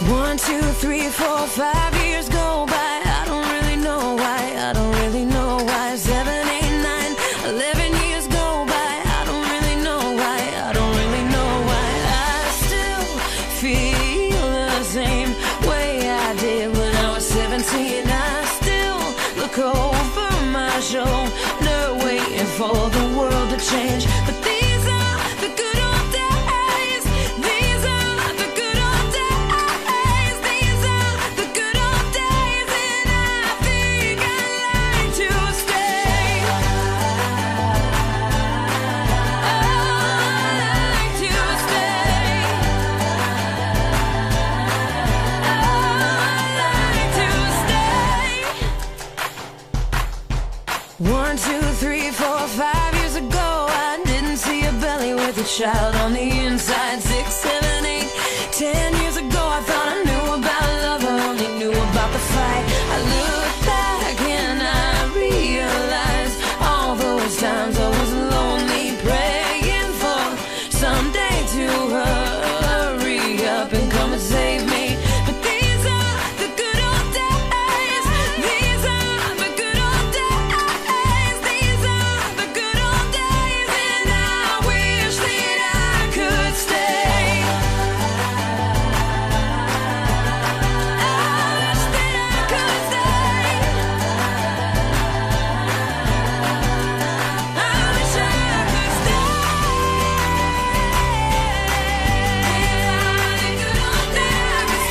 1, 2, 3, 4, 5 years go by. I don't really know why. I don't really know why. 7, 8, 9, 11 years go by. I don't really know why. I don't really know why. I still feel the same way I did when I was 17. I still look over my shoulder, waiting for the world to change. But these are the good old days. These are the good old days. These are the good old days, and I think I'd like to stay. I'd like to stay. I'd like to stay. 1, 2, 3, 4, 5 years ago, I didn't see a belly with a child on the inside. 6, 7, 8, 10 years ago, I thought I knew about love, I only knew about the fight. I look back and I realize all those times I was lonely, praying for someday to hurry up and come and save me. But these are the good old days. These are the good old days. These are the good old days, and I wish that I could stay. I wish that I could stay. I wish I could stay. These are the good old days.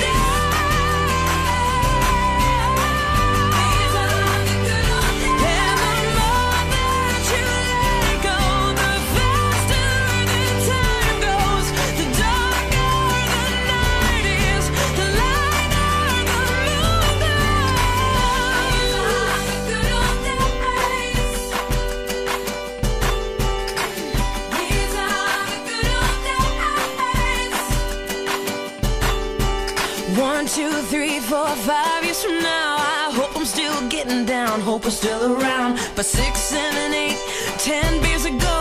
These are the good old days. And the more that you let go, the faster the time goes. The darker the night is, the lighter the moon glows. These are the good old days. These are the good old days. 1, 2, 3, 4, 5 years from now, I hope I'm still getting down, hope I'm still around. But 6, 7, 8, 10 beers ago,